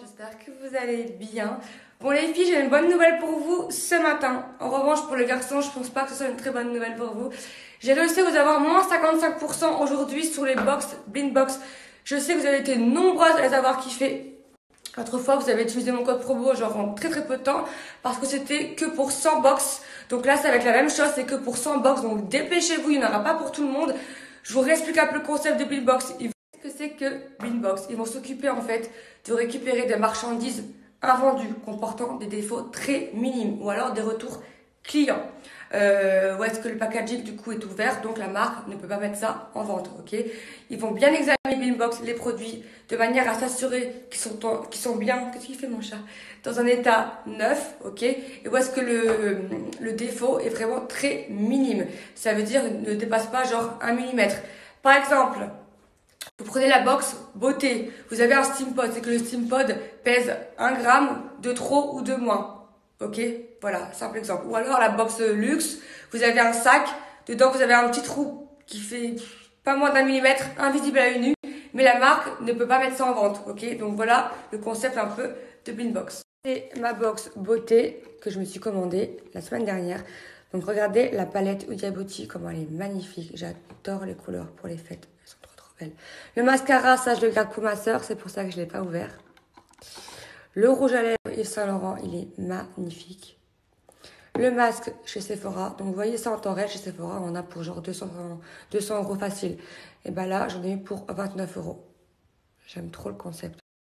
j'espère que vous allez bien. Bon les filles, j'ai une bonne nouvelle pour vous ce matin. En revanche, pour le garçon, je pense pas que ce soit une très bonne nouvelle pour vous. J'ai réussi à vous avoir moins 55% aujourd'hui sur les box, blind box. Je sais que vous avez été nombreuses à les avoir kiffées. Autrefois, vous avez utilisé mon code promo genre en très très peu de temps parce que c'était que pour 100 box. Donc là, ça va être la même chose, c'est que pour 100 box. Donc dépêchez-vous, il n'y en aura pas pour tout le monde. Je vous réexplique un peu le concept de blind box. Qu'est-ce que c'est que blind box? Ils vont s'occuper en fait de récupérer des marchandises invendues comportant des défauts très minimes ou alors des retours clients. Où est-ce que le packaging du coup est ouvert, donc la marque ne peut pas mettre ça en vente, ok? Ils vont bien examiner blind box les produits de manière à s'assurer qu'ils sont bien, qu'est-ce qu'il fait mon chat? Dans un état neuf, ok? Et où est-ce que le défaut est vraiment très minime. Ça veut dire ne dépasse pas genre 1 mm. Par exemple, vous prenez la box beauté, vous avez un steam pod, c'est que le steam pod pèse 1 gramme de trop ou de moins. Ok, voilà, simple exemple. Ou alors la box luxe, vous avez un sac, dedans vous avez un petit trou qui fait pas moins d'1 millimètre, invisible à une vue, mais la marque ne peut pas mettre ça en vente. Ok, donc voilà le concept un peu de blind box. C'est ma box beauté que je me suis commandée la semaine dernière. Donc regardez la palette Huda Beauty, comment elle est magnifique. J'adore les couleurs pour les fêtes, elles sont trop belles. Le mascara, ça je le garde pour ma soeur, c'est pour ça que je ne l'ai pas ouvert. Le rouge à lèvres Yves Saint Laurent, il est magnifique. Le masque chez Sephora, donc vous voyez ça en temps réel, chez Sephora, on en a pour genre 200 € facile. Et ben là, j'en ai eu pour 29 €. J'aime trop le concept.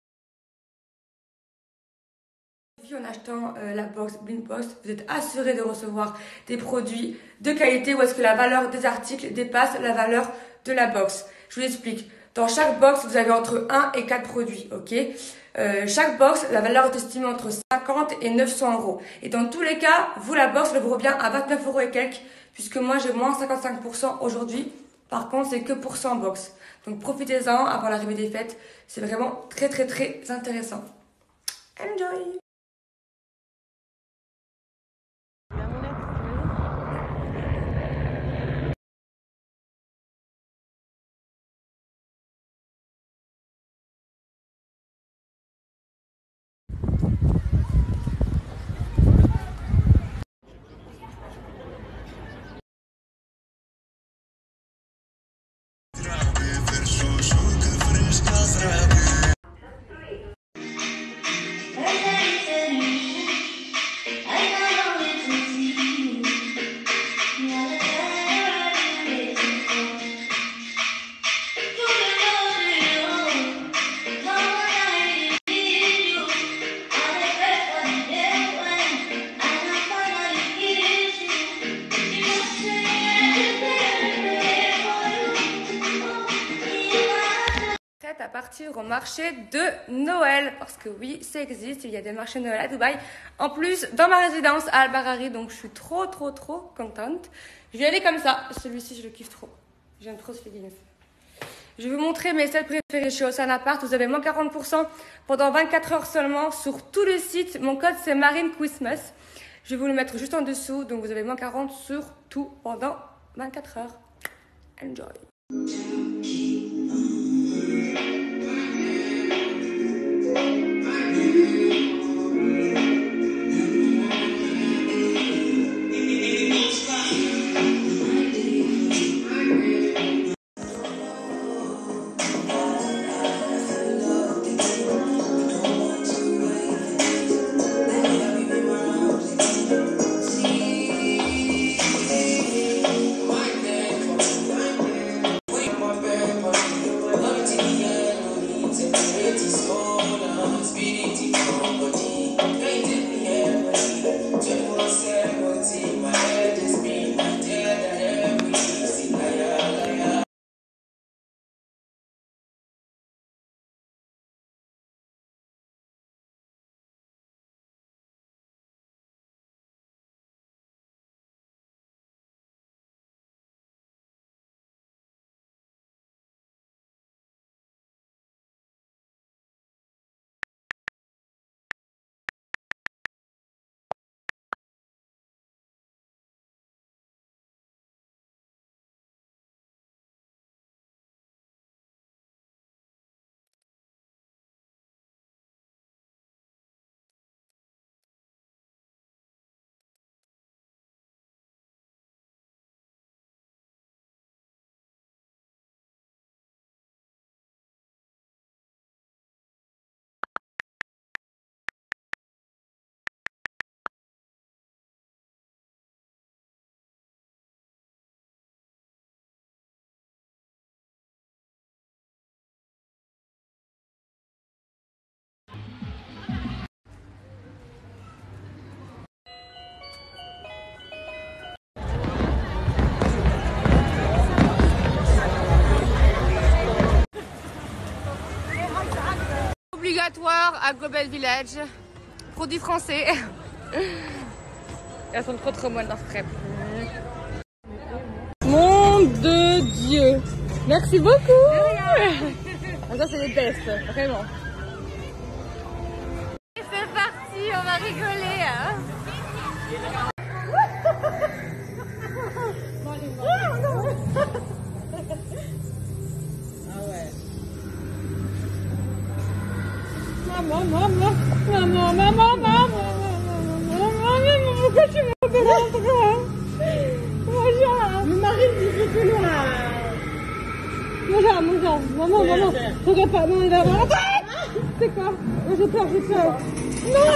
En achetant la box Blind Box, vous êtes assuré de recevoir des produits de qualité où est-ce que la valeur des articles dépasse la valeur de la box. Je vous explique. Dans chaque box, vous avez entre 1 et 4 produits, ok? Chaque box, la valeur est estimée entre 50 et 900 €. Et dans tous les cas, vous, la box, elle vous revient à 29 € et quelques, puisque moi, j'ai moins 55% aujourd'hui. Par contre, c'est que pour 100 box. Donc, profitez-en avant l'arrivée des fêtes. C'est vraiment très, très, très intéressant. Enjoy! À partir au marché de Noël, parce que oui, ça existe, il y a des marchés de Noël à Dubaï, en plus dans ma résidence à Al Barari, donc je suis trop contente. Je vais aller comme ça, celui-ci je le kiffe trop, j'aime trop ce leggings. Je vais vous montrer mes sets préférés chez Ocean Apart. Vous avez moins 40% pendant 24 heures seulement sur tout le site. Mon code c'est Marine Christmas. Je vais vous le mettre juste en dessous, donc vous avez moins 40 sur tout pendant 24 heures. Enjoy. abattoir à Global Village. Produits français. Elles sont trop bonnes dans ce crêpe. Mon de Dieu. Merci beaucoup. Ça c'est les best, vraiment. C'est parti, on va rigoler. Hein. Ah ouais. Maman, pourquoi tu me rentres? Le mari dit que loin. Maman, regarde pas, non, il va avoir. C'est quoi? J'ai peur. Non.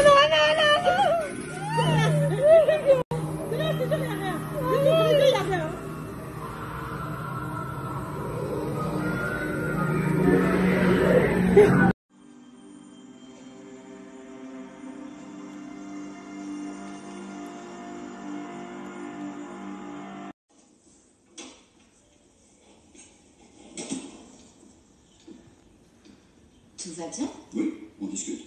Tout va bien? Oui, on discute.